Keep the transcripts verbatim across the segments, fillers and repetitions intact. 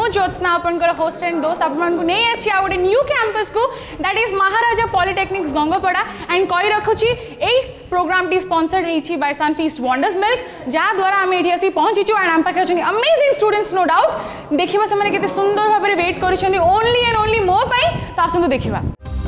ज्योत्सना आपनकर host and दोस्त आपन को नहीं आछि आ गोटे न्यू कैंपस को that is Maharaja polytechnics Gangapada and कहि रखुची एई प्रोग्राम टी स्पॉन्सर्ड हेछि बाय सनफीस्ट वंडर्स मिल्क जा द्वारा हम एठी आसी पहुंचीचु एंड हम पाखे अछन अमेजिंग स्टूडेंट्स नो डाउट देखिबा से माने केते सुंदर भाबरे वेट करिसथि ओनली एंड ओनली मो पई त आसंतु देखिबा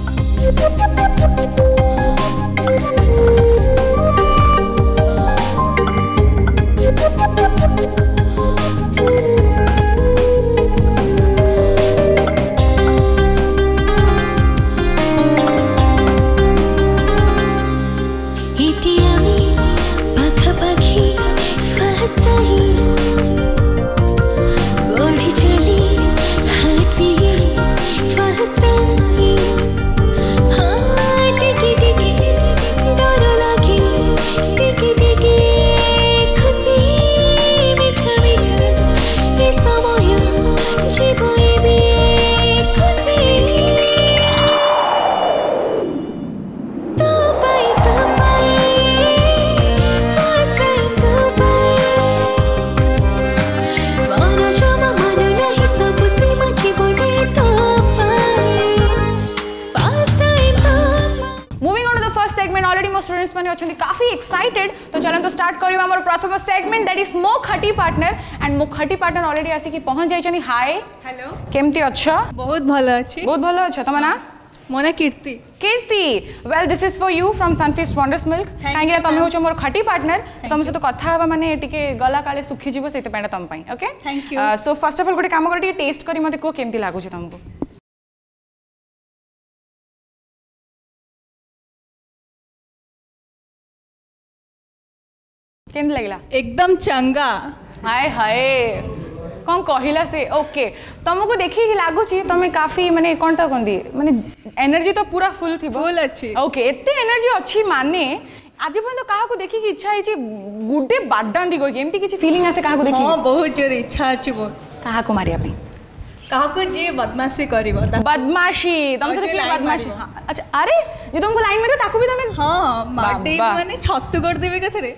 स्टूडेंट्स माने अछंती काफी एक्साइटेड तो चलन तो स्टार्ट करियो हमर प्रथम सेगमेंट दैट इज मो खटी पार्टनर एंड मो खटी पार्टनर ऑलरेडी आसी कि पहुंच जाई छनी हाय हेलो केमती अच्छा बहुत भलो अछि बहुत भलो अच्छा तम ना Mona Kirti Kirti well this is for you from Sunfeast wonders Milk कांगे तमे होछ मोर खटी पार्टनर तम से तो कथा हबा माने टिके गला काले सुखी जीवो सेते पेडा तम पई okay thank you so first of all गोटे काम कर टिके टेस्ट करी मते को केमती लागु छ तुमको केमती लागला एकदम चंगा हाय हाय कौन कहला से ओके तुमको देखी कि लागु छी तमे काफी माने कोन त कोंदी माने एनर्जी तो पूरा फुल थी फुल अछि ओके एते एनर्जी अछि माने आज पण तो काहा को देखी कि इच्छा हिची गुडे बाडांदी को केमती किछि फीलिंग आसे काहा को देखी हां बहुत जोर इच्छा अछि बहुत काहा को मारिया पे काहा को जे बदमाशी करबो बदमाशी तुम से किया बदमाशी अच्छा अरे जे तुमको लाइन मारियो ताको भी तमे हां माटी माने छत्तू कर देबे कथरे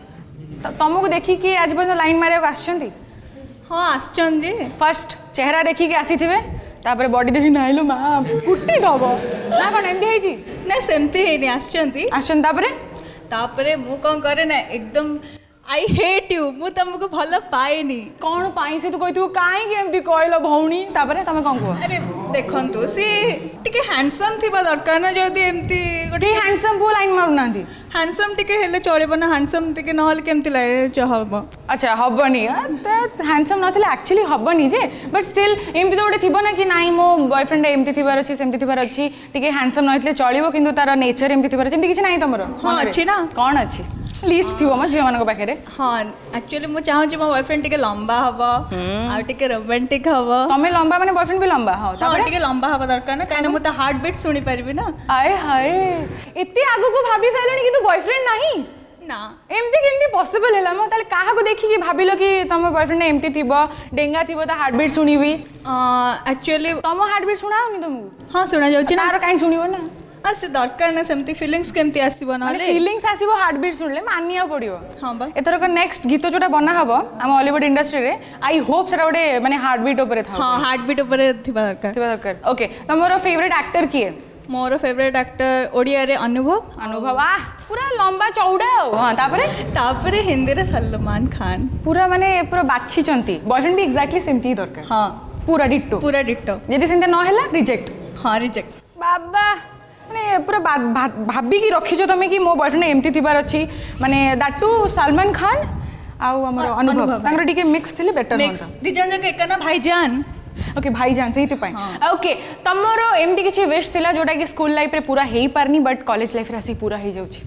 तुमको देखी कि आज पण लाइन मारिया को आछंती हाँ आसचन जे फर्स्ट चेहरा देखी के आसी थिबे तापर बॉडी देखी नाइलो मा कुट्टी दबो ना कोन एमडी हेजी ना सेमती हेनी आसचंती आसन तापर तापर मु कोन करे ना एकदम आई हेट यू मु तुमको भलो पाएनी कोन पाई से तू कहितु काई के एमती कहलो भौणी तापर तमे कोन को अरे देखंतु सी टिके हैंडसम थिबा दरकार ना जदी एमती गोटे हैंडसम पो लाइन मारु नांदी हैंडसम टिके हेले चलेबो ना हैंडसम टिके न होले केमती लागे चहबो अच्छा हबनी त हैंडसम नथिले एक्चुअली हबनी जे बट स्टिल एमती तो गोटे थिबो ना कि नाइ मो बॉयफ्रेंड एमती थिबार अछि सेमती थिबार अछि टिके हैंडसम नथिले चलिबो किंतु तार नेचर एमती थिबार अछि एमती किछ नाइ तमरो हां अछि ना कोन अछि लिस्ट थिबो म जे मानको पाखरे हां एक्चुअली मु चाहू जे मो बॉयफ्रेंड टिके लंबा हबो आ टिके रोमांटिक हबो तमे लंबा माने बॉयफ्रेंड भी लंबा हां तापर टिके लंबा हबो दरकार ना काहे ना मते हार्ट बीट सुनी परबी ना आय हाय एते आगु को भाभी साइलनी किंतु बॉयफ्रेंड नाही ना एमती केमती पॉसिबल हैला म ताले काहा को देखि कि भाबिलो कि तम बॉयफ्रेंड एमती थिबो डेंगा थिबो त हार्ट बीट सुनिबी एक्चुअली तम हार्ट बीट सुनाउनी तुमको हां सुना जाउची ना तार काई सुनिबो ना आसे दरकार ना सेमती फीलिंग्स केमती आसीबो ना ले फीलिंग्स आसीबो हार्ट बीट सुनले मानिया पड़ियो हां बा एथर का नेक्स्ट गीत जोटा बना हबो हम हॉलीवुड इंडस्ट्री रे आई होप सेटा ओडे माने हार्ट बीट ऊपर था हां हार्ट बीट ऊपर थिबा दरकार थिबा दरकार ओके तमरो फेवरेट एक्टर की है मोर फेवरेट एक्टर ओडिया रे अनुभव अनुभव आ पूरा लंबा चौड़ा हां तापरे तापरे हिंदी रे सलमान खान पूरा माने पूरा बाछी चंती बॉयफ्रेंड भी एग्जैक्टली सेमती दरकार हां पूरा डिट्टो पूरा डिट्टो यदि सेंते न हैला रिजेक्ट हां रिजेक्ट बाबा माने पूरा भाभी की रखी जो तमे कि मो बॉयफ्रेंड एमती थिबार अछि माने दैट टू सलमान खान आउ हमर अनुभव तांगर टिके मिक्स थिले बेटर मिक्स दि जन जक एकना भाईजान ओके भाईजान सही पाई ओके तमरो एमती किछि विश थिला जोटा कि स्कूल लाइफ रे पूरा हेई पारनी बट कॉलेज लाइफ रे आसी पूरा हेई जाउछि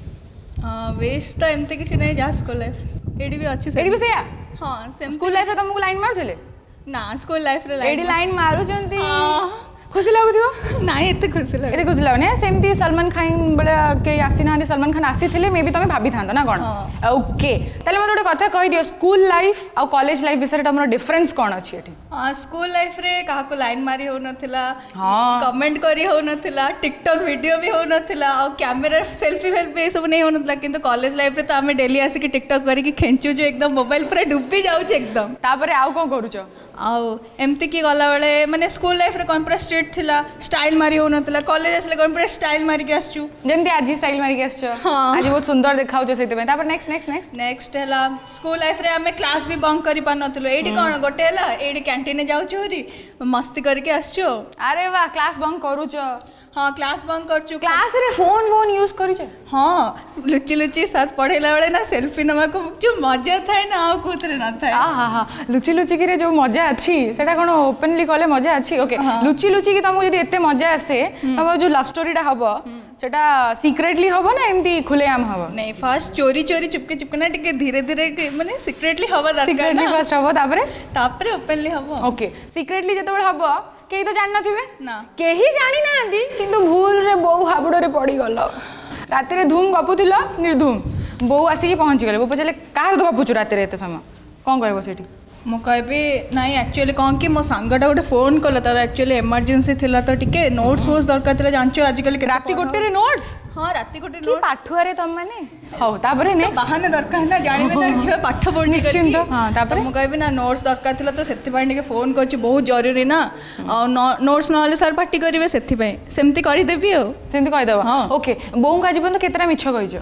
विश त एमती किछि नै जा स्कूल लाइफ एडी भी अछि एडी भी सेया हां सेम स्कूल लाइफ रे तुमको लाइन मार थिले ना स्कूल लाइफ रे लाइन एडी लाइन मारू जंती खुशी लागुथिबो नाइ एते खुशी लाग एते खुशी लागने सेमती सलमान खान बळे के आसी ना सलमान खान आसी थिले मे भी तमे भाबी थांदा ना कोन ओके तले मते कथा कहि दियो स्कूल लाइफ आ कॉलेज लाइफ विषय तमरो डिफरेंस कोन अछि एठी हां स्कूल लाइफ रे काहा को लाइन मारी हो नथिला हां कमेंट करी हो नथिला टिकटॉक वीडियो भी हो नथिला आ कैमरा सेल्फी वेल्फी सब नै हो नथिला किंतु कॉलेज लाइफ रे त हमें डेली आसी कि टिकटॉक करी कि खेंचू जो एकदम मोबाइल पर डुबी जाउ छ एकदम तापरे आउ कोन करू छ आउ एमती की गला बेले माने स्कूल लाइफ रे कोन पूरा स्ट्रिक्ट थिला स्टाइल मारी हो नतला कॉलेज आसले कोन पूरा स्टाइल मारी के आसचू जेमती आज स्टाइल मारी के आसचो हाँ आज बहुत सुंदर देखाउ छ सेते तापर नेक्स्ट नेक्स्ट नेक्स्ट नेक्स्ट हला स्कूल लाइफ रे हमें क्लास भी बंक करि पान नतलो एडी कोन गोटे हला एडी कैंटीन जाउ छोरी मस्ती करके आसचो अरे वाह क्लास बंक करू छ हाँ क्लास बंक कर चुका क्लास रे फोन फोन यूज करी छ हाँ लुची लुची सर पढ़ेला बेले ना सेल्फी नमा को जो मजा थाए ना आ कोथरे ना थाए हां हां हां लुची लुची की रे जो मजा अछि सेटा कोन ओपनली कहले मजा अछि ओके लुची लुची की तुमको यदि एते मजा आसे तब जो लव स्टोरीटा हबो सेटा सीक्रेटली हबो ना एमती खुलेआम हबो नहीं फर्स्ट चोरी चोरी चुपके चुपके ना टिके धीरे धीरे माने सीक्रेटली हबो दरकार सीक्रेटली फर्स्ट हबो तापरे तापरे ओपनली हबो ओके सीक्रेटली जतबे हबो केही तो जान नथिबे ना केही जानि नांदी किंतु भूल रे बो हाबुडो रे पड़ी गलो राति रे धूम गपुथिलो निर्धूम बो आसी की पहुंच गेले बो पचले काहा तो गपुचु राति रे एते समय कोन कहबो सेठी मु कहबी नहीं एक्चुअली कौन कि मो सांगटा गोटे फोन कला तार एक्चुअली इमरजेंसी थिला तो टिके नोट्स वोट्स दरकार थिला जानचो आजकल के राति गोटे रे नोट्स हां राति गोटे की पाठुआ रे तम माने हो तापरे ने बहाने दरकार ना जानिबे ना झियो पाठ पढनी निश्चिंत हां तापरे मु कहबी ना नोट्स दरकार थिला तो सेति पय टिके फोन करछि बहुत जरूरी ना आ नोट्स न हले सर पार्टी करिवे सेति पय सेमति करि देबी हो सेमति कहि देबा ओके बोउ का जीवन तो केतरा मिछ कहिजो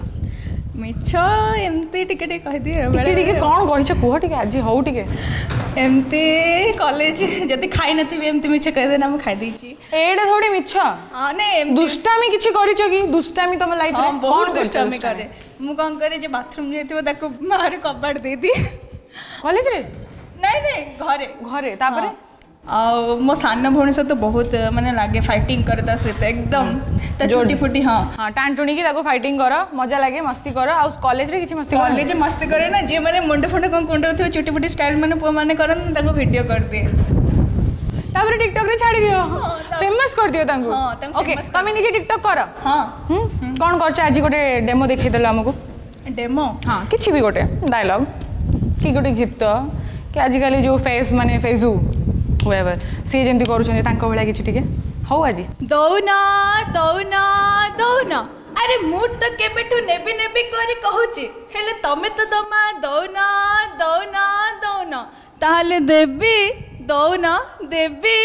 मिछ एमती टिके टिके कहि दिए टिके टिके कोन कहिछ कुह टिके आज हो टिके एमती कॉलेज जति खाई नथिबे एमती मिछ कहि देना हम खाई दैछि एडा थोड़ी मिछ हां ने दुष्टामी किछि करिछ की दुष्टामी तम लाइफ रे बहुत दुष्टामी करे मु कोन करे जे बाथरूम जेतिबो ताको बाहर कबाड़ दे दी कॉलेज रे नहीं नहीं घरे घरे तापरे आ मो सान भौणी से तो बहुत माने लागे फाइटिंग करे ता से एकदम ता छोटी फुटी हां हां टांटुणी की ताको फाइटिंग करो मजा लागे मस्ती करो आ कॉलेज रे किछि मस्ती कॉलेज मस्ती करे ना जे माने मुंडे फुंडे कोन कुंडे थे छोटी फुटी स्टाइल माने पो माने करन ताको वीडियो कर दे तापर टिकटॉक रे छाड़ी दियो फेमस कर दियो तांको हां ओके तमे निजे टिकटॉक करो हां हम कोन करछ आज गोटे डेमो देखै देलो हमको डेमो हां किछि भी गोटे डायलॉग की गोटे गीत कि आज काली जो फेस माने फेसू whoever से जेंती करूछन तांको भला किछि ठीक है हो आज दौना दौना दौना अरे मूड तो केबेठू नेबी नेबी करी कहूची हेले तमे तो दमा दौना दौना दौना ताहले देबी दौना देबी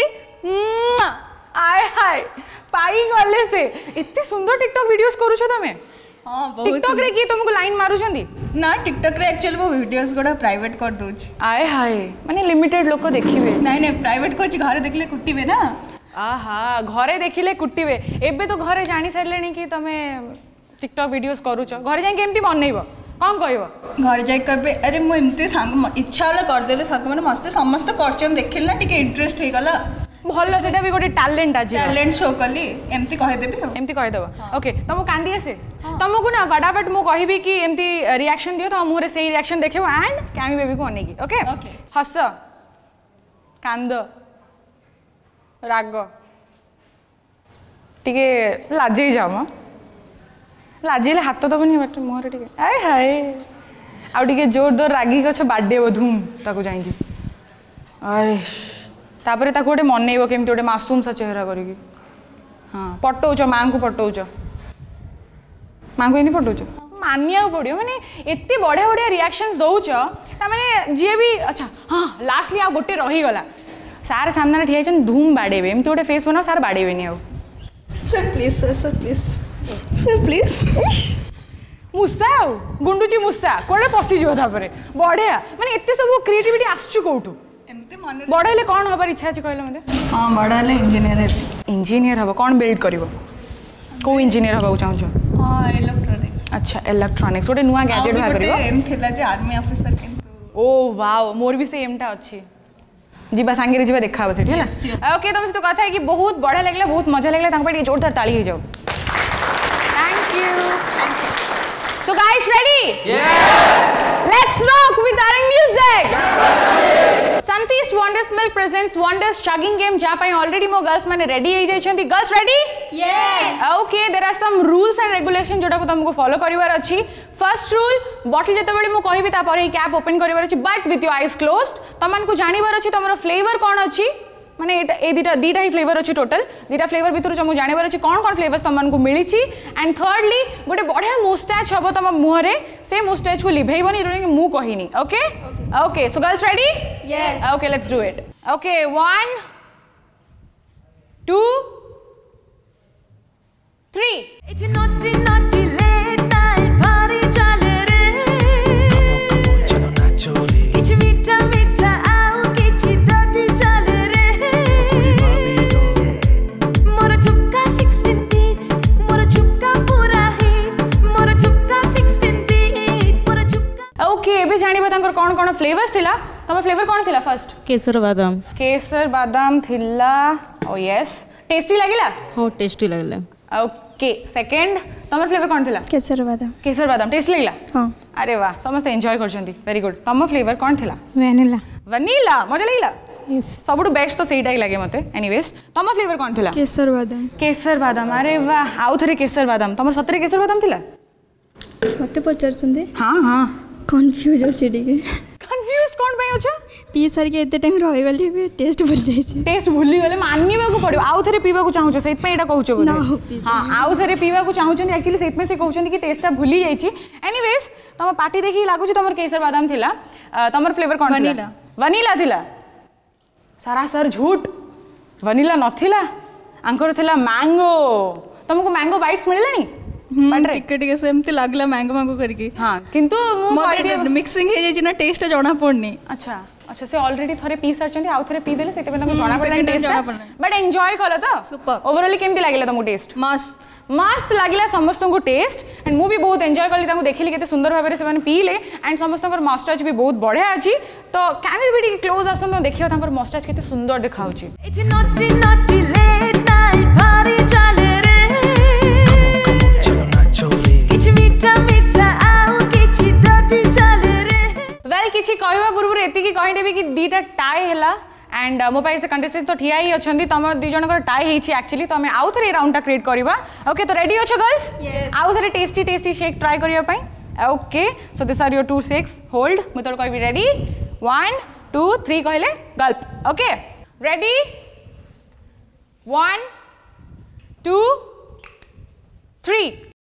आय हाय पाई गले से इतनी सुंदर टिकटॉक वीडियोस करूछ तमे हां बहुत टिकटॉक रे की तुमको लाइन मारुछंदी ना टिकटॉक रे एक्चुअली वो वीडियोस गोडा प्राइवेट कर दोछ आय हाय माने लिमिटेड लोक देखिबे नहीं नहीं प्राइवेट कोच घरे देखले कुटिबे ना आहा घरे देखिले कुटिबे एबे तो घरे जानी सारलेनी कि तमे टिकटॉक वीडियोस करूछ घरे जाई केमती बनैबो कोन कहबो घरे जाई कहबे अरे मु एमती सांग इच्छा होला कर देले सांग माने मस्त समस्त करचन देखिल ना टिके इंटरेस्ट हे गला भलो सेटा भी गोटे टैलेंट आज टैलेंट शो कली एमती कहि देबे एमती कहि देबो ओके तुमको कांदी आसे तुमको ना फटाफट मु कहबी कि एमती रिएक्शन दियो तो मुरे सेही रिएक्शन देखिबो एंड कैमी बेबी को अनेकी ओके ओके हस कांद राग टिके लाजे जाम लाजेले हाथ दबनी बट मोहरे टिके आय हाय आ टिके जोर जोर रागी गछ बाडेबो धूम ताको जाईकी आय तापरे ताको गोटे मनैबो केमती गोटे मासूम सा चेहरा करिकी हां पटौछ मां को पटौछ मां को इनी पटौछ मानिया पड़ियो माने एते बढ़िया बढ़िया रिएक्शंस दौछ ता माने जे भी अच्छा हां लास्टली आ गोटे रही गला सारे सामने ठिया छन धूम बाडेबे एमती गोटे फेस बनाओ सार बाडेबेनी आ sir please sir sir please sir please मुसा गुंडुची मुसा कोडे पसी जिवो तापरे बढ़िया माने एते सब क्रिएटिविटी आसचु कोठू एमती मन बड़े कौन हबार इच्छा अच्छे कहले मते हां बड़ा ले इंजीनियर है इंजीनियर हबो कौन बिल्ड करिवो को इंजीनियर हबा चाहछो हां इलेक्ट्रॉनिक्स अच्छा इलेक्ट्रॉनिक्स गोटे नुआ गैजेट बा करिवो एम थिला जे आर्मी ऑफिसर किंतु ओ वाओ मोर भी से एमटा अछि जीबा सांगे जीबा देखाबो सेठी हला ओके तुम से तो कथा है कि बहुत बढ़िया लागला बहुत मजा लागला तांको पे जोरदार ताली हो जाओ thank you so guys ready yes let's rock with our music Sunfeast Wonders Milk presents Wonders chugging game जहाँ पे already मो girls माने ready हो जाए चंदी girls ready? Yes. Okay, there are some rules and regulations जोड़ा को तुमको follow करिवार अच्छी. First rule, bottle जते बड़े मो कही भी ता पर ही cap open करिवार अच्छी, but with your eyes closed. तमन को जानी बार अच्छी तमरो flavor कौन अच्छी? माने एटा ए दीटा दीटा ही फ्लेवर अच्छी टोटल दीटा फ्लेवर भितर जो जानिबार अच्छी कौन कौन फ्लेवर्स तुमको मिली एंड थर्डली गोटे बढ़िया मुस्टाच हम तुम मुहरे से मुस्टाच को लिभेबनी जो मु कहनी okay okay so girls ready yes okay let's do it Okay, one, two, three. It's a naughty, naughty late night party chale re. Come on, chalo nacho re. Kichi meetha meetha aao kichi dirty chale re. Puri mami to. Mora chukka sixteen beat, mora chukka pura hit, mora chukka sixteen beat, mora chukka. Okay, एबे जानिबा तांकर कोन कोन flavours थिला तम flavour कोन थिला first केसर बादाम केसर बादाम थिला ओ yes tasty लागिला हाँ टेस्टी लगला ओके सेकंड तमर फ्लेवर कोन थिला केसर बादाम केसर बादाम टेस्टी लागिला हाँ अरे वाह समस्त एंजॉय करछंती वेरी गुड तम फ्लेवर कोन थिला वैनिला वनीला मजा लागिला यस सबुठु बेस्ट तो सेटा ही लागे मते एनीवेज तम फ्लेवर कोन थिला केसर बादाम केसर बादाम अरे वाह आउ थरे केसर बादाम तमर सतरे केसर बादाम थिला मते पचारचंदे हां हां कंफ्यूज अछि टिके कंफ्यूज्ड कोन पे अछ पी सर के एते टाइम रहि गली बे टेस्ट भूल जाई छी टेस्ट भूली गले मानिबा को पड़ो आउ थरे पीबा को चाहू सेत पे एटा कहउछ बोले ना हो पी हां आउ थरे पीबा को चाहू छन एक्चुअली सेत में से कहउछन कि टेस्टटा भूली जाई छी एनीवेज तम पार्टी देखि लागु छी तमर केसर बादाम थिला तमर फ्लेवर कोन थिला वनीला। वनीला थिला सारा सर झूठ वनीला नथिला आंकर थिला मैंगो तुमको मैंगो बाइट्स मिललानी पाटरे टिके टिके सेमती लागला मैंगो मैंगो करके हां किंतु मु मते मिक्सिंग हे जाई ना टेस्ट जणा पड़नी अच्छा अच्छा से ऑलरेडी थरे पी सारचंती आउ थरे पी देले सेते पे तुमको जणा पड़ला second time टेस्ट जणा पड़ला। बट एंजॉय कला तो Super. ओवरऑल केमती लागिला तुमको टेस्ट मस्त मस्त लागिला समस्त को टेस्ट एंड मु भी बहुत एंजॉय कली ताको देखिली केते सुंदर भाबरे से माने पीले एंड समस्त को मस्टाच भी बहुत बढ़िया अछि तो कैन भी क्लोज आसन तो देखियो ताकर मस्टाच केते सुंदर देखाउची It's a naughty, naughty late night party chale re. Come on, chalo nacho re. Kichi meetha meetha aao kichi dirty chale re. Well किछि कहबा पूर्व एति की कहि देबी कि दीटा टाई हैला एंड मो पाइ से कंटेस्टेंट तो ठिया ही अछंदी तमर दि जन को टाई हेछि एक्चुअली तो हमें आउ थरे राउंड टा क्रिएट करबा ओके तो रेडी अछ गर्ल्स आउ थरे टेस्टी टेस्टी शेक ट्राई करिया पई okay so this are your two shakes hold मु तो कहबी रेडी वन टू थ्री कहले gulp okay ready one two three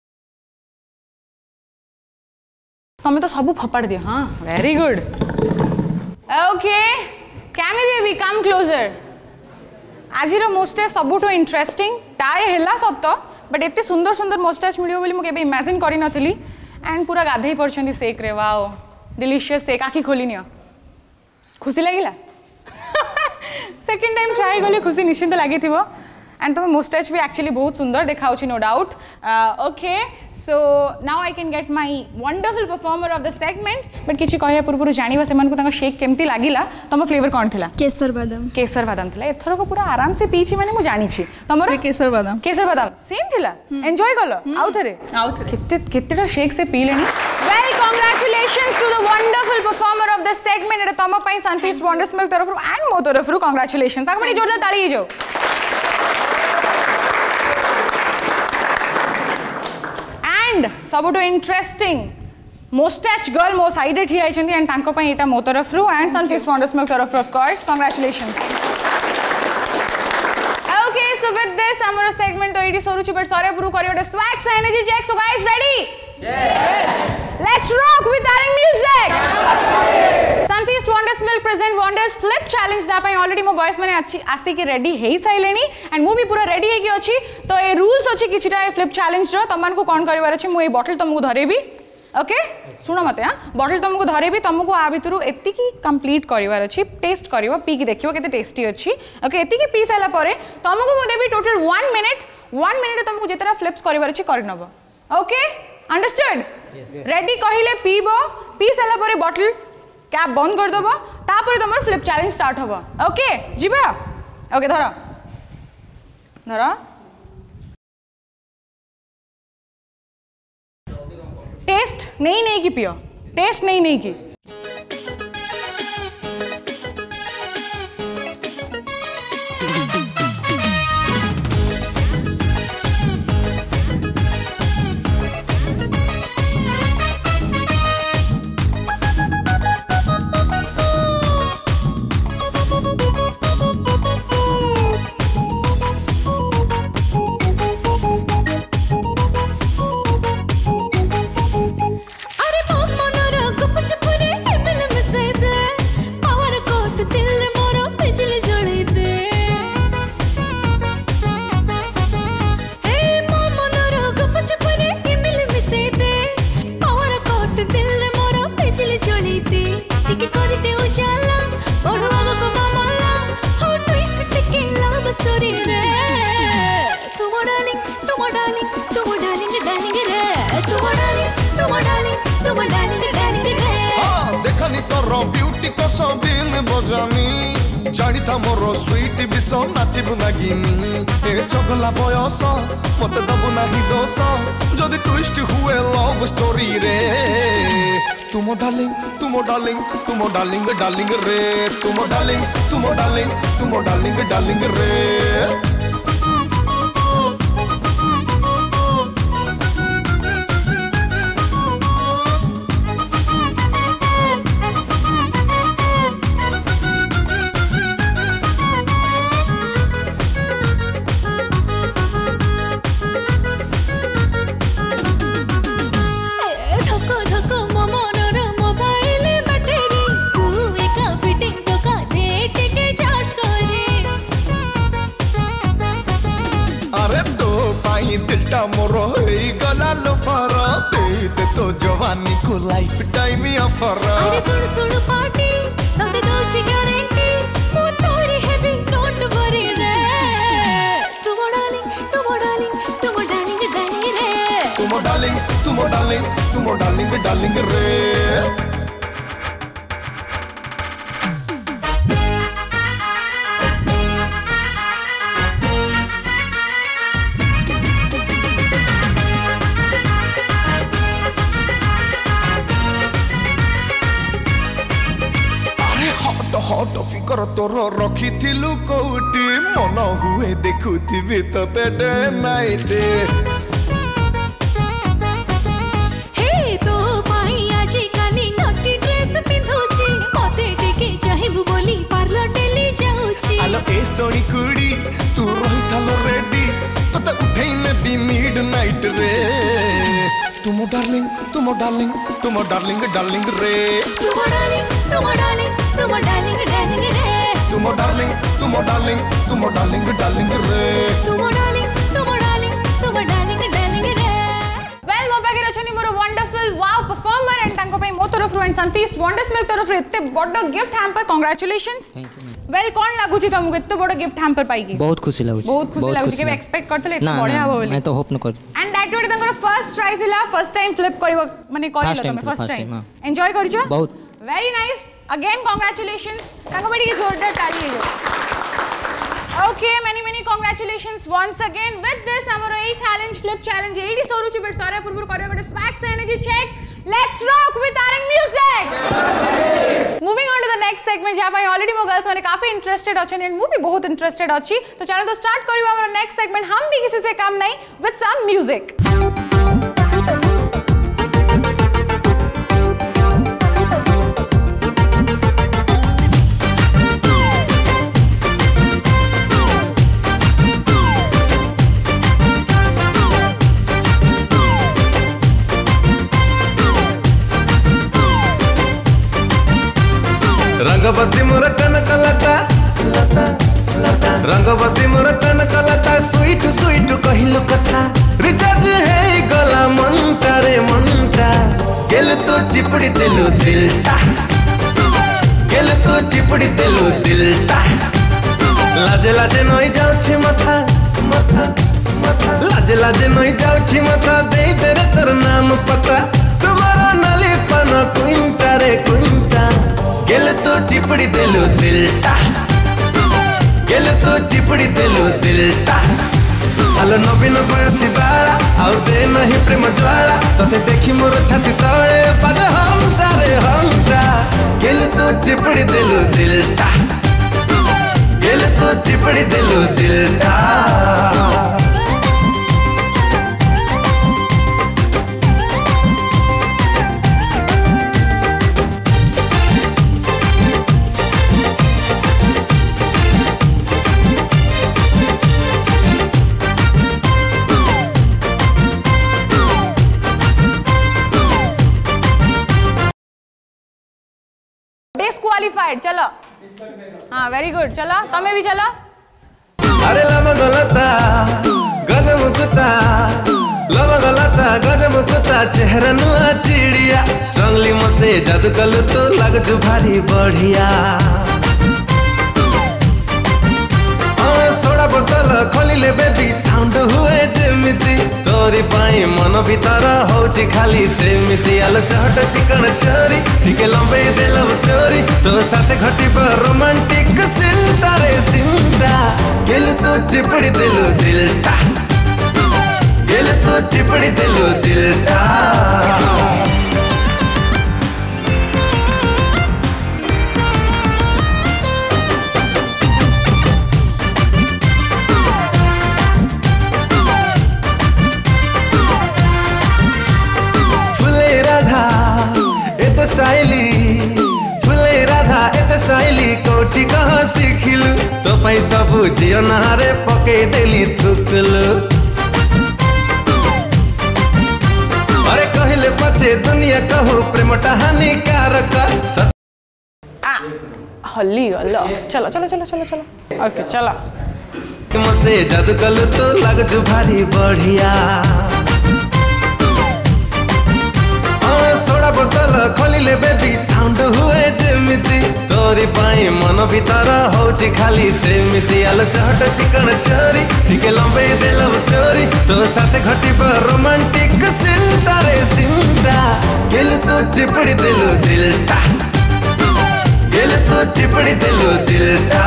हमें तो सब फपाड़ दिया हाँ वेरी गुड ओके कैमी बेबी कम क्लोजर आज मोस्टेज सबुठ इंटरेस्टिंग टाए हैला सत बट एते सुंदर सुंदर मोस्टेज मिलियो बोली मुझे इमेजिन करी नथिली एंड पूरा गाधई पड़छंदी शेक रे वाओ डिलीशियस शेक आखि खोली नियो खुशी लागिला सेकंड टाइम ट्राई गले खुशी निश्चिंत लागी थिबो एंड तुम मोस्टेज भी एक्चुअली बहुत सुंदर देखाउछि no doubt okay so now I can get my wonderful performer of the segment but किछि कहया पूर्व जानिबा सेमान को तांका शेक केमती लागिला तम फ्लेवर कोन थिला केसर बादाम केसर बादाम थिला एथर को पूरा आराम से पीछि माने मु जानि छी तमरो से केसर बादाम केसर बादाम सेम थिला एंजॉय कलो आउ थरे आउ थरे कितने कितने शेक से पी लेनी well congratulations to the wonderful performer of the segment एटा तम पई सनफीस्ट वंडर्स मिल्क तरफ एंड मो तरफ कांग्रेचुलेशन ताक मनी जोरदार ताली ही जाओ एंड सबुठो इंटरेस्टिंग मोस्टैच गर्ल मो साइड ठिया आइछंती एंड तांको पई एटा मो तरफ एंड सनफीस्ट वंडर्स मिल्क तरफ of course congratulations okay so with this हमरो सेगमेंट तो एडी सरुचि बट सरे पुरु करियो द स्वैग से energy check so guys ready yes let's rock with our music Sunfeast wonders Milk present Wonders flip challenge दा पई ऑलरेडी मो बॉयज माने अच्छी आसी के रेडी हेई साइलेनी एंड मु भी पूरा रेडी हे की अछि तो ए रूल्स अछि किछटा ए फ्लिप चैलेंज रो तमन को कोन करिवार अछि मु ए बोतल तमको धरेबी ओके सुनो मते हां बोतल तुमको धरेबी तुमको आ भितरु एति की कंप्लीट करिवार अछि टेस्ट करिवो पी की देखिवो केते टेस्टी अछि ओके एति की पी साला परे तुमको मु देबी total one minute one minute तुमको जेतरा फ्लिप्स करिवार अछि कर नबो ओके अंडरस्टूड रेडी कहिले पीबो पी साला परे बोतल कैप बंद कर दबो तापर तुमर फ्लिप चैलेंज स्टार्ट होबो ओके जिबा ओके धरो धरो टेस्ट नहीं नहीं की पियो टेस्ट नहीं नहीं की अरे मो मनर गुप चुप कोटी कोस बिन बजानी जानी था मोर स्वीट विष नाचिबु नागिनी ए चगला बयस मते दबु नाही दोष जदि ट्विस्ट हुए लव स्टोरी रे तुम डार्लिंग तुम डार्लिंग तुम डार्लिंग डार्लिंग रे तुम डार्लिंग तुम डार्लिंग तुम डार्लिंग डार्लिंग रे दिलटा मोर गला लोफर दे दे तो जवानी को लाइफ टाइम ऑफर अरे सुन सुन पार्टी तोते दोची गारंटी मो तोरी हैवी डोंट वरी रे तुम डार्लिंग तुम डार्लिंग तुम डार्लिंग डार्लिंग रे तुम डार्लिंग तुम डार्लिंग तुम डार्लिंग डार्लिंग रे हट फिकर तोर रखी थिलु कोटी मन हुए देखुथिबि तते डे नाइट हे तो पाई आजी काली नटी ड्रेस पिंधुची मते टिके चाहिबु बोली पार्लर डेली जाउची आलो ए सोनी कुड़ी तू रही थालो रेडी तते उठै ने बी मिड नाइट रे तुम डार्लिंग तुम डार्लिंग तुम डार्लिंग डार्लिंग रे तुम डार्लिंग तुम डार्लिंग तुम डार्लिंग डार्लिंग रे तुम डार्लिंग तुम डार्लिंग तुम डार्लिंग डार्लिंग रे तुम डार्लिंग तुम डार्लिंग तुम डार्लिंग डार्लिंग रे वेल मो पाखे अछनी मोर वंडरफुल वाव परफॉर्मर एंड तांको पे मो तरफ एंड सनफीस्ट वंडर्स मिल्क तरफ एते बड़ gift hamper congratulations thank you well कोन लागु छी तुमको एते बड़ गिफ्ट हैम्पर पाई की बहुत खुशी लागु छी बहुत खुशी लागु छी के एक्सपेक्ट करथले एते बढ़िया हो बोली मैं तो होप न कर एंड दैट वाटे तांको फर्स्ट ट्राई थिला फर्स्ट टाइम फ्लिप करबो माने करलो तुम फर्स्ट टाइम एंजॉय करछो बहुत वेरी नाइस अगेन कांग्रेचुलेशंस तांको बेटी के जोरदार ताली दो okay many many congratulations once again with this हमरो ए चैलेंज फ्लिप चैलेंज एडी सरुचि बट सारा पुरपुर करबे but swag's energy check let's rock with RN music moving on to the next segment जहां भाई ऑलरेडी मो गर्ल्स माने काफी इंटरेस्टेड अछन एंड मु भी बहुत इंटरेस्टेड अछि तो चलो तो स्टार्ट करियो हमरो नेक्स्ट सेगमेंट हम भी किसी से कम नहीं विद सम म्यूजिक रंगवती मोर कनक लता रंगवती मोर कनक लता स्वीट स्वीट कहिलु कथा रिचार्ज है गला मनटा रे मनटा गेल तो चिपड़ी देलु दिलटा गेल तो चिपड़ी देलु दिलटा लाजे लाजे नई जाउछि मथा मथा मथा लाजे लाजे नई जाउछि मथा दे दे रे तोर नाम पता तुम्हारा नाली पन कुंटा रे कुंटा गेल तो चिपड़ी देलु दिलटा गेल तो चिपड़ी देलु दिलटा आलो नवीन बयसी बाला आउ दे नहीं प्रेम ज्वाला तते देखी मोर छाती तळे बाज हमटा रे हमटा गेल तो चिपड़ी देलु दिलटा गेल तो चिपड़ी देलु दिलटा डिस्क्वालिफाइड चलो हाँ वेरी गुड चलो तमे भी चलो अरे लम गलता गजब कुत्ता लम गलता गजब कुत्ता चेहरा नुआ चिड़िया स्ट्रांगली मते जादू कल तो लग जो भारी बढ़िया सोडा बोतल खोलिले बेबी साउंड हुए जेमिति तोरी पाई मन भीतर होची खाली सेमिति आलो आलो चहट चिकन चोरी ठीक लंबे दे लव स्टोरी तो साथे घटी रोमांटिक सिंटा रे सिंटा गेल तो चिपड़ी दिलो दिलटा गेल तो चिपड़ी दिलो दिलटा स्टाइली फुले राधा एत स्टाइली कोठी कह सिखिलु तो पई सब जियो नहारे पके देली थुकलु अरे कहले पछे दुनिया कहू प्रेमटा हानिकारक हल्ली गलो चलो चलो चलो चलो चलो ओके चलो मते जादू कल तो लग जो भारी बढ़िया सोडा बोतल खोलिले बेबी साउंड हुए जेमिति तोरी पाई मन भीतर होची खाली सेमिति आलो चहट चिकन चोरी ठीक लंबे दे लव स्टोरी तो साथे घटी रोमांटिक सिंटा रे सिंटा गेल तो चिपड़ी दिलो दिलटा गेल तो चिपड़ी दिलो दिलटा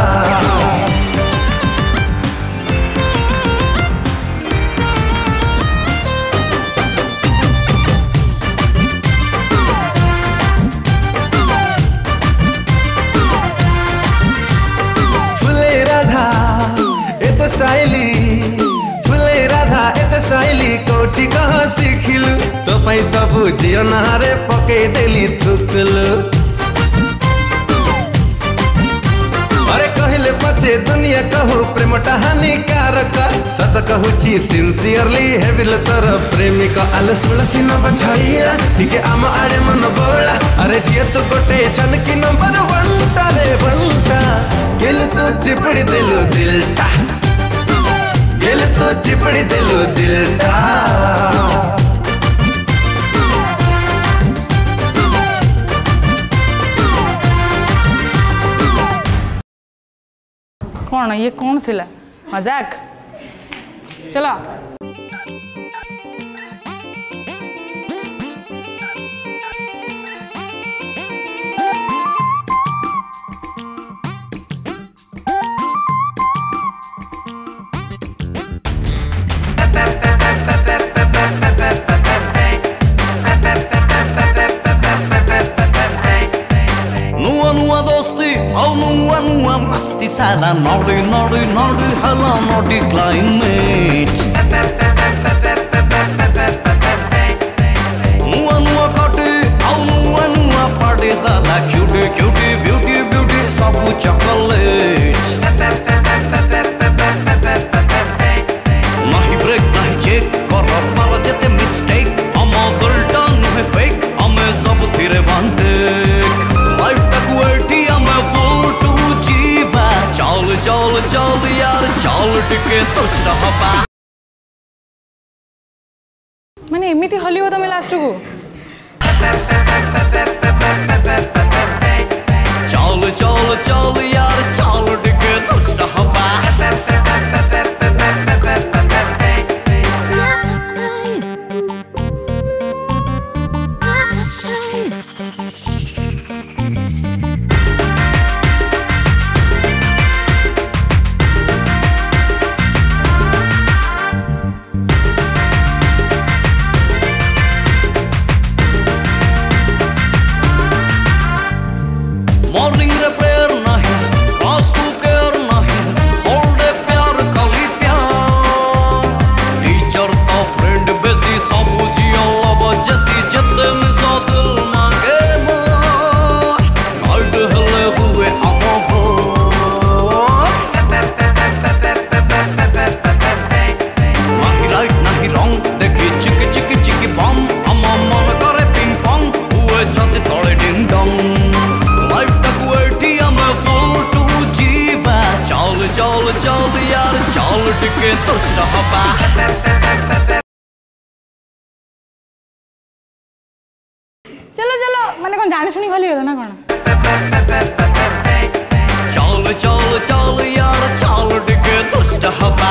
स्टाइली फुले राधा एत स्टाइली कोठी कह सिखिलु तो पई सब जियो नहारे पके देली थुकलु अरे कहले पछे दुनिया कहू प्रेमटा हानिकारक सत कहूची सिंसियरली हेबिल तर प्रेमिक आलो सुलसी न बछैया ठीक आम आड़े मन बोला अरे जिए तो गोटे छनकी नंबर वंटा रे वंटा गेल तो चिपड़ी दिलो दिलटा गेल तो चिपड़ी दिलो दिलटा कौन ये कौन थिला मजाक चलो मस्ती साला नडी नडी नडी हला नडी क्लाइमेट नुआ नुआ कटे आउ नुआ नुआ पार्टी साला क्यूटी क्यूटी ब्यूटी ब्यूटी सब चॉकलेट नहीं ब्रेक नहीं चेक कर पार जेते मिस्टेक हम दिलटा नुहे फेक हमें सब धीरे बांटेक लाइफ तक वेटी हमें फुल टू जीवा चल चल चल यार चल टिके तुष्ट हबा माने एमिति हलियो तमे लास्ट को चल चल चल यार चल टिके तुष्ट हबा मॉर्निंग रे प्रेयर नहीं वास्तु केयर नहीं होल्डे प्यार खाली प्यार टीचर तो फ्रेंड बेसी सब जियो लव जैसी जते में सो दिल मांगे मोर नाइट हले हुए आमा नहीं राइट नहीं रॉन्ग देखी चिकी चिकी चिकी बम आमा मन करे पिंग पोंग हुए जाते तले डिंग डोंग लाइफ तक वेटी हमें फुल टू जीवा चल चल चल यार चल टिके तुष्ट हबा चलो चलो माने कौन जाने सुनी खाली ना कौन चल चल चल यार चल टिके तुष्ट हबा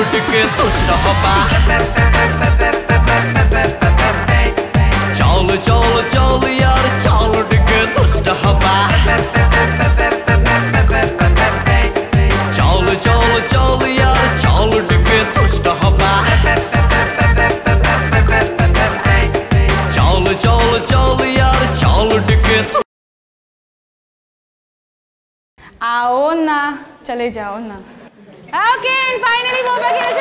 टिके दुष्ट हबा चल चल चल यार चल टिके दुष्ट हबा चल चल चल यार चल टिके दुष्ट हबा चल चल चल यार चल टिके आओ ना चले जाओ ना ओके एंड फाइनली वो बाकी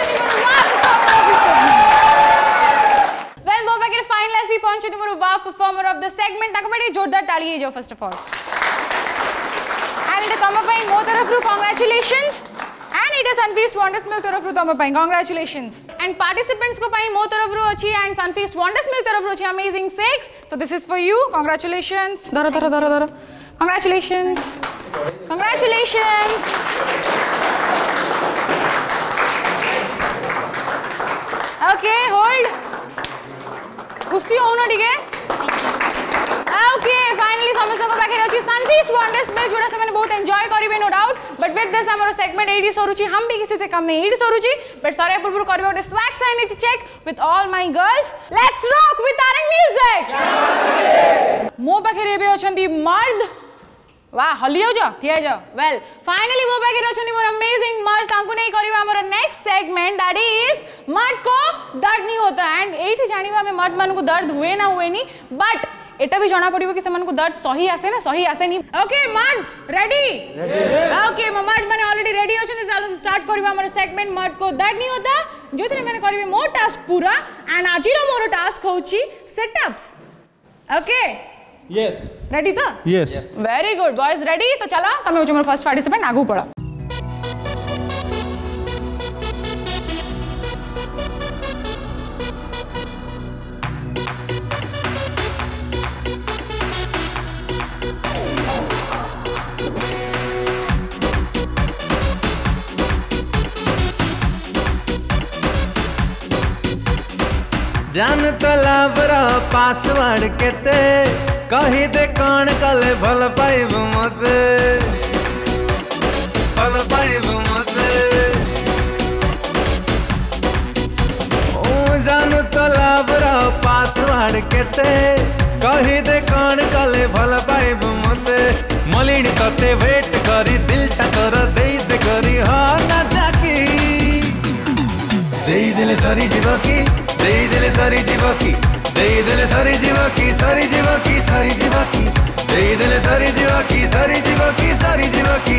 वेल वो बाकी फाइनल ऐसी पहुंचे थे मोर wow performer of the segment ताको बड़ी जोरदार ताली हे जाओ first of all and it come पाई मो तरफ रु congratulations and it is Sunfeast wonders milk तरफ रु तम पाई कांग्रेचुलेशंस एंड पार्टिसिपेंट्स को पाई मो तरफ रु अछि एंड सनफीस्ट वंडर्स मिल्क तरफ रु अछि amazing six so this is for you congratulations धरो धरो धरो धरो कांग्रेचुलेशंस कांग्रेचुलेशंस ओके होल्ड खुशी हो ना ठीक है ओके फाइनली समस्त को पाखे अछि सनफीस्ट वंडर्स मिल्क जोड़ा से मैंने बहुत एंजॉय करिवे no doubt but with this हमर सेगमेंट एडी सरुचि हम भी किसी से कम नहीं एडी सरुचि बट सारे पूर्व करबे ओटे swag sign is check with all my girls let's rock with RN music मो पाखे रेबे अछंती मर्द वाह हलियो जाओ ठिया जाओ वेल फाइनली वो पाखे अछंती मोर अमेजिंग मर्द तांको नहीं करबा हमर नेक्स्ट सेगमेंट दैट इज मर्द को दर्द नहीं होता एंड एठी जानिबा हमें मर्द मान को दर्द हुए ना हुए नहीं बट एटा भी जाना पड़िबो कि सेमान को दर्द सही आसे ना सही आसे नहीं ओके मर्ड्स रेडी ओके मर्द माने ऑलरेडी रेडी अछन चलो स्टार्ट करबा हमर सेगमेंट मर्द को दर्द नहीं होता जोथरे माने करबे मोर टास्क पूरा एंड आजिरो मोर टास्क होची सेटअप्स ओके यस रेडी था yes very good boys ready तो चलो तमे हो मोर फर्स्ट पार्टिसिपेंट आगु पड़ा जान तो लाभर पासवर्ड केते कही दे कौन कले भल पाइब मते भल पाइब मते ओ जान तो लाभर पासवर्ड केते कही दे कौन कले भल पाइब मते मलिनी तते वेट करी दिल टकर दे दे करी हा ना जाकी दे दिल सरी जीवकी दे दिल सारी जीवकी दे दिल सारी जीवकी सारी जीवकी सारी जीवकी दे दिल सारी जीवकी सारी जीवकी सारी जीवकी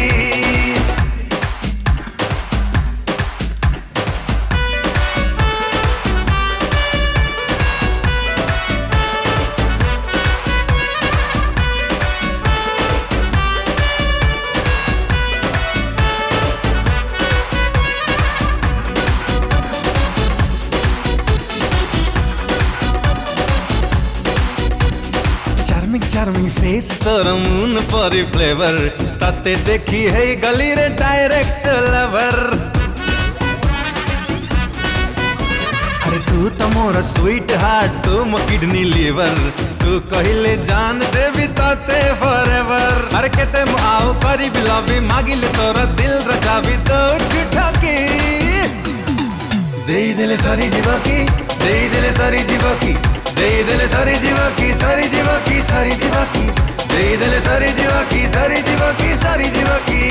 चार्मिंग फेस तोर मून परी फ्लेवर ताते देखी है गली रे डायरेक्ट लवर अरे तू तो मोर स्वीट हार्ट तू मो किडनी लीवर तू कहिले जान देवी ताते फॉरएवर अरे केते मो आओ करी बिलवी मागिले तोर दिल रजावी तो छुटकी दे दिल सारी जीवकी दे दिल सारी जीवकी दे दिल सारी जीवकी सारी जीवकी सारी जीवकी दे दिल सारी जीवकी सारी जीवकी सारी जीवकी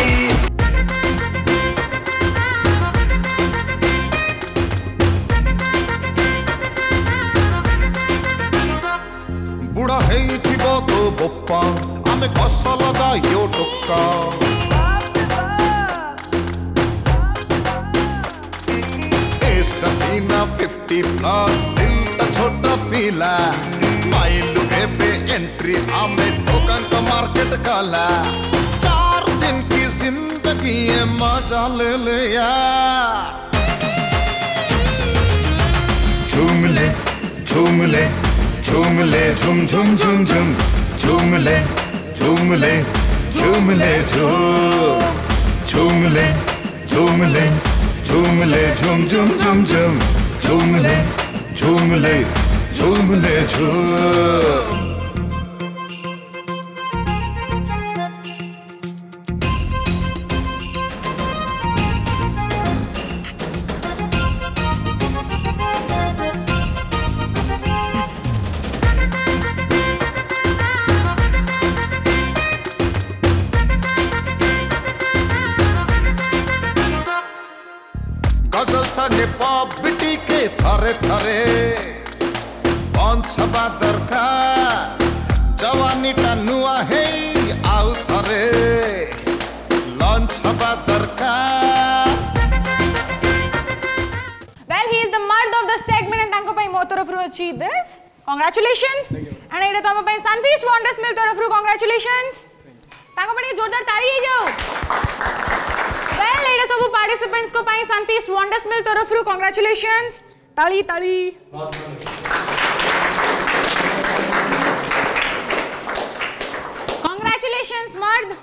बुढ़ा है थिबो तो बोप्पा आमे कस लगा यो टोक्का एस्टा सीना फिफ्टी प्लस दिल छोटा पीला माइलू पे एंट्री आमे टोकन का मार्केट काला चार दिन की जिंदगी है मजा ले ले यार झूम ले झूम ले झूम ले झूम झूम झूम झूम झूम ले झूम ले झूम ले झूम झूम ले झूम ले झूम ले झूम झूम झूम झूम झूम ले झूम ले झूम ले झूम थरे थरे पंचबा दरकार जवानीटा नुआ है आउ थरे लंच हबा दरकार। Well, he is the murd of the segment and तांको पाई मो तरफ रु अछि this. Congratulations. And एटा तो हम पाई Sunfeast Wonders Milk तरफ रु congratulations. तांको पाई जोरदार ताली हे जाओ। Well, एटा सब participants को पाई Sunfeast Wonders Milk तरफ रु congratulations. ताली ताली। Congratulations मर्द।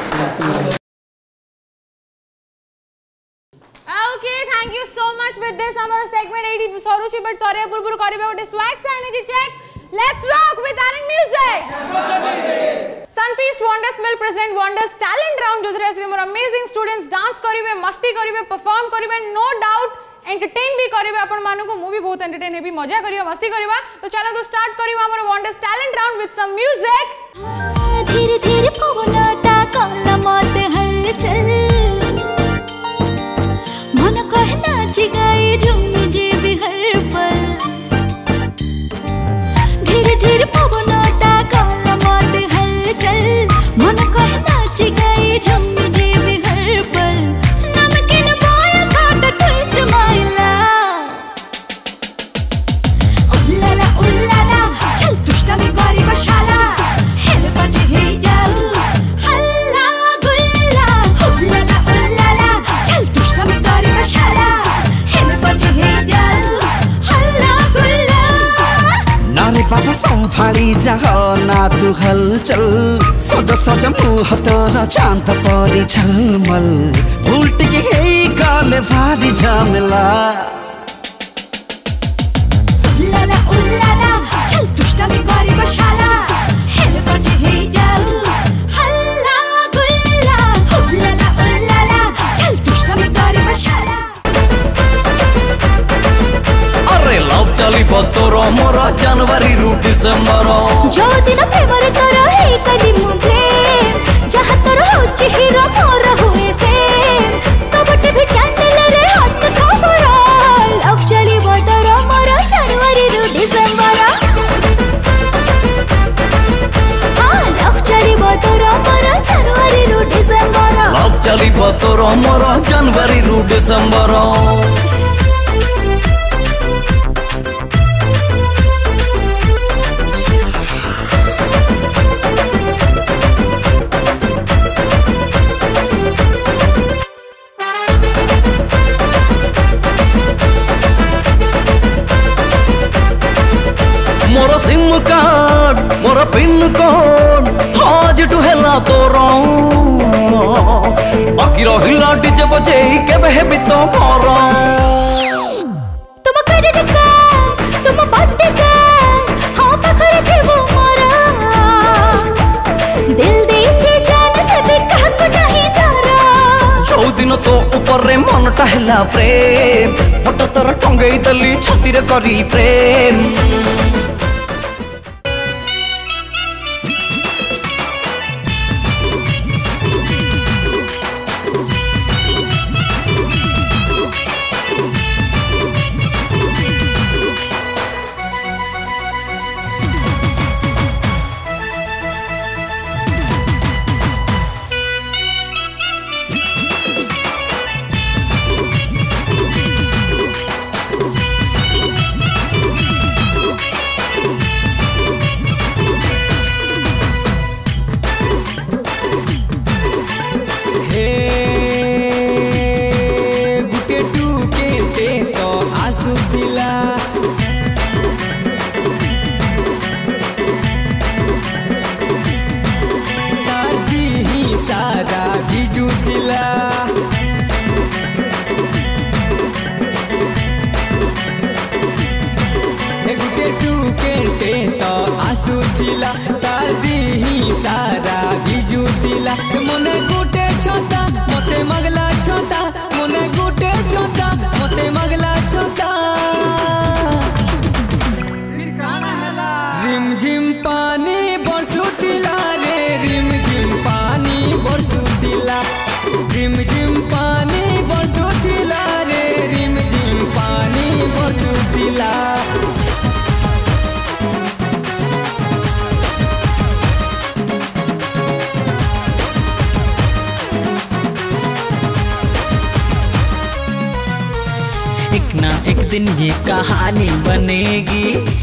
Okay, thank you so much with this our segment eighty Soruchi but sorry Burbur kariba gote swag energy check. Let's rock with our music. Sunfeast Wonders Milk present Wonders Talent Round jo thre more amazing students dance karibe masti karibe perform karibe no doubt entertain bhi karibe apan manu ko mu bhi bahut entertain hebi maja kariba masti kariba to chalo to start kariba our Wonders Talent Round with some music. धीरे धीरे पवना ता कला मत हलचल मन कहना जिगाए झूम जे भी हर पल धीरे धीरे पवना ता कला मत हलचल मन कहना जिगाए झूम जे भी हर पल नमकीन बोया साट ट्विस्ट माइला उल्लाला उल्लाला चल दुष्टा में गौरी बशाला बजे हे जाऊ हल्ला गुल्ला उल्लाला उल्लाला चल दुष्टा में गारी मशाला हेल बजे हे जाऊ हल्ला गुल्ला नारे बाबा संभाली जाओ ना तू हलचल सोच सोच मुँह तोरा चांद परी झलमल उल्ट के हे गाले भारी झमेला उल्लाला उल्लाला चल दुष्टा में गारी मशाला बजे हे जाऊ हल्ला गुल्ला उल्लाला उल्लाला चल दुष्टा में गारी मशाला। अरे लव चली तोर मोर जनवरी रु डिसेंबर जो दिन फेवर तोर हे कली मुझे जहाँ तोर होची हीरो मोर हुए से सबटे भी चैनल रे हाथ खबर लव चली तोर मोर जनवरी रु डिसेंबर जनवरी रु डिसेंबर लव चली तोर मोर जनवरी रु डिसेंबर मोर सिम कार्ड मोर पिन कोड आज टू हेला तोर बाकी रहिला डीजे बजे केबे हेबी तो मोर तुम क्रेडिट कार्ड तुम बर्थडे कार्ड हाँ पाखरे थे वो मोरा दिल देचे जान देबे काहको नहीं डरा जो दिन तो ऊपर रे मन टहला प्रेम फोटो तोर टंगई दली छाती रे करी प्रेम मने गुटे छोता मते मगला छोता मने गुटे छोता मते मगला छोता फिर काना हला रिम झिम पानी बरसुतिला रे रिम झिम पानी बरसुतिला रिम झिम पानी बरसुतिला रे रिम झिम पानी बरसु दिन ये कहानी बनेगी।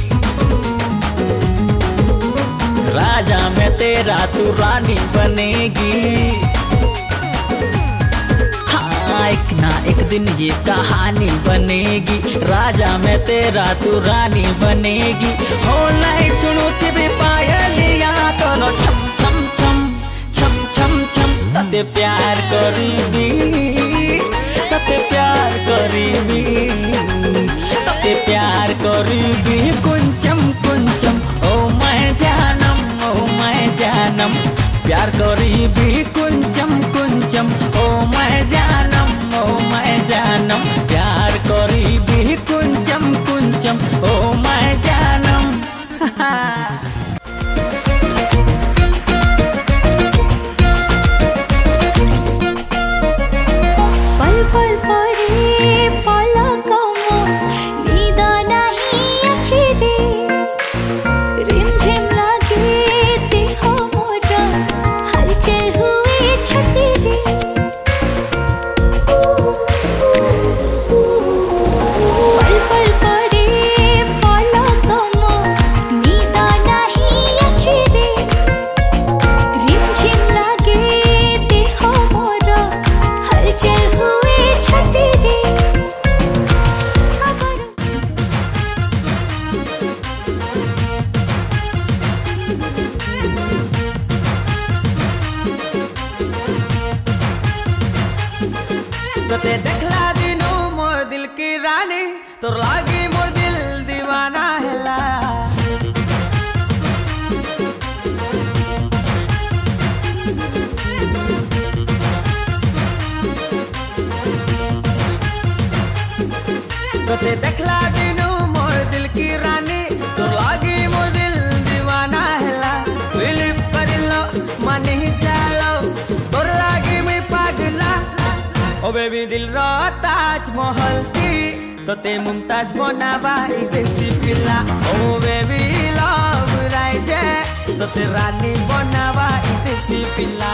राजा मैं तेरा तू रानी बनेगी। हाँ एक ना एक दिन ये कहानी बनेगी। राजा मैं तेरा तू रानी बनेगी। हो लाइट सुनो तेरे पायलिया दोनों छम छम छम छम छम छम। तते प्यार करीबी तते प्यार करीबी तते प्यार करीबी कुंचम कुंचम। ओ मैं जानम ओ मैं जानम प्यार करीबी कुंचम कुंचम। ओ मैं जानम ओ मैं जानम प्यार करीबी कुंचम कुंचम। ओ मैं जानम पल पल पड़े पलकों नींद नहीं आखिरे। रिमझिम लागे देह मोरा हलचल हुए छाती रे। पल पल पड़े पलकों नींद नहीं आखिरे। रिमझिम लागे देह मोरा हलचल हुए छाती रे। तते देखला दिनु मोर दिल की रानी तोर लागी मोर दिल दीवाना हैला। तते देखला दिनु मोर दिल की रानी तोर लागी मोर दिल दीवाना हैला। बिलीव करिलो माने चलो तोर लागी मैं पागला। ओ बेबी दिल रो ताजमहल थी तोते मुमताज बनावा ई देसी पिला। ओ बेबी लव राइजे तोते रानी बनावा ई देसी पिला।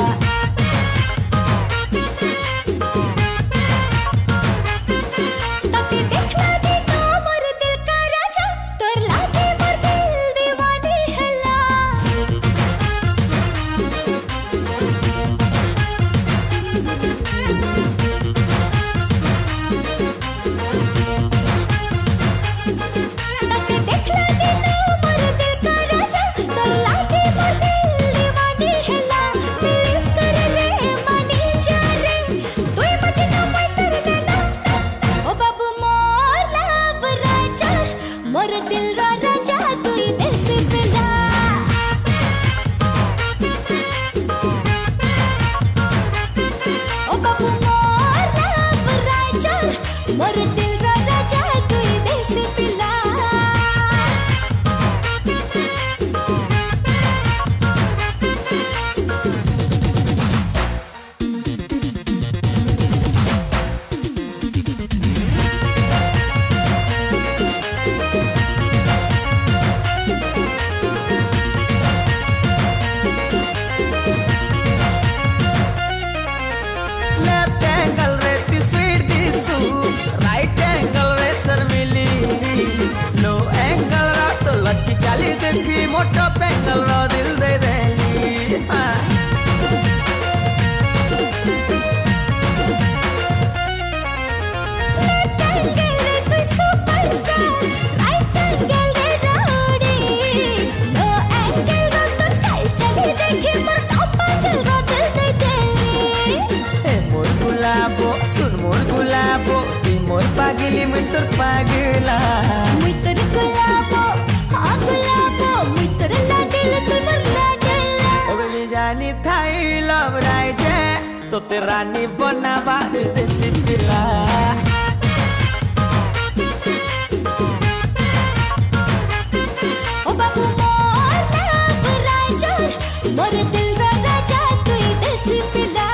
तते देखला दिनो मोर दिल का राजा तोर लागे मोर दिल दीवानी हैला। तते देखला दिनो मोर दिल का राजा तोर लागे मोर दिल दीवानी हैला। बिलीव कर रे मानी जा रे तू मजना मैं तेरे लेला। ओ बाबू मोर लव राजा मोर दिल रा राजा तू देश पिला। ओ बाबू मोर लव राजा मोर दिल रा राजा तू देश पिला। लेफ्ट एंगल रे ती स्वीट दिसू राइट एंगल रे शर्मिली। लो एंगल रा तो लटकी चाली देखी मोटो पेंगल रा दिल दे देली। हाँ। लेफ्ट एंगल रे तू सुपरस्टार राइट एंगल रे राउडी। लो एंगल रो तो स्टाइल चली देखी मोर टॉप एंगल रो दिल दे देली। ए मोर गुलाबो सुन मोर गुलाबो ती मोर पागली मैं तोर पागला। मुई तोर गुलाबो हाँ गुलाबो मुई तोर लाडल तू मोर लाडला। ओ बेबी जानी थाई लव राइजे तोते रानी बनावा ई देसी पिला। ओ बाबू मोर लव राजा मोर दिल रा राजा तू देश पिला।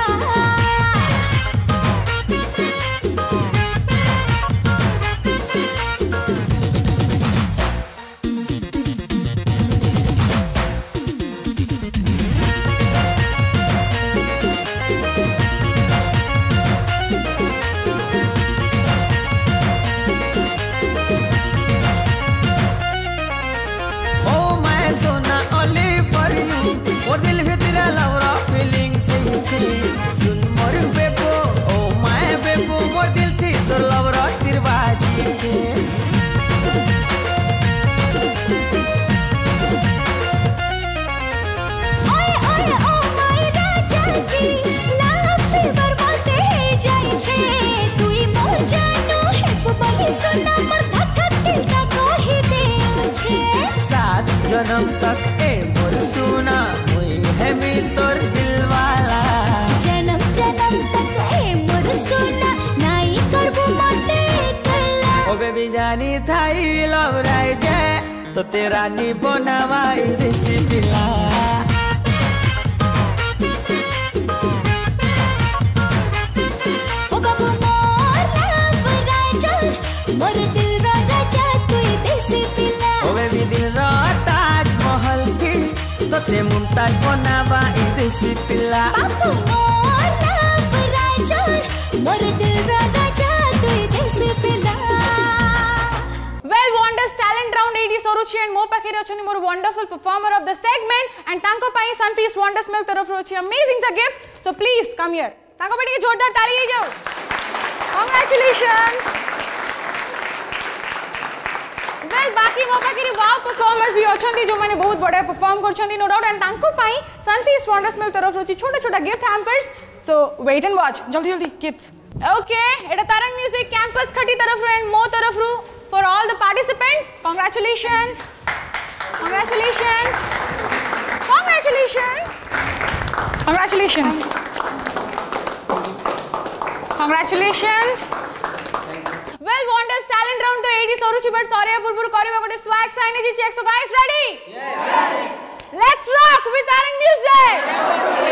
जन्म तक ए मोर सोना मुई है मी तोर दिलवाला जन्म जन्म तक ए मोर सोना नाई करबो मते कला ओ बेबी जानी थाई लव राय जे तो तेरा नी बनावाई देसी पिला ओ बाबू मोर लव राजा मोर दिल रा राजा तू देसी पिला ओ बेबी दिल रा ताजमहल की तो ते मुमताज बनावाई देसी पिला बाबू मोर लव राजा मोर दिल रा राजा तू देसी पिला Well, Wonders talent round eighty soruchi and mo pakhire achoni more wonderful performer of the segment and tanko pai Sunfeast Wonders Milk taraf rochi amazing sa gift. So please come here. Tanko pai ke jordar tali hi jao. Congratulations. Well, baki mo pakhire wow performers bhi achandi jo mane bahut badhiya perform karchandi no doubt and tanko pai Sunfeast Wonders Milk taraf rochi chota chota gift hampers. So wait and watch. Jaldi jaldi kids. Okay, eta Tarang Music Campus Khati taraf ru and mo taraf ru for all the participants, congratulations, congratulations, congratulations, congratulations, congratulations. Well, Wonders talent round to eighty soruchi but sorry purpur kariba gote swag sign check. So guys ready? Yes. Let's rock with Tarang Music.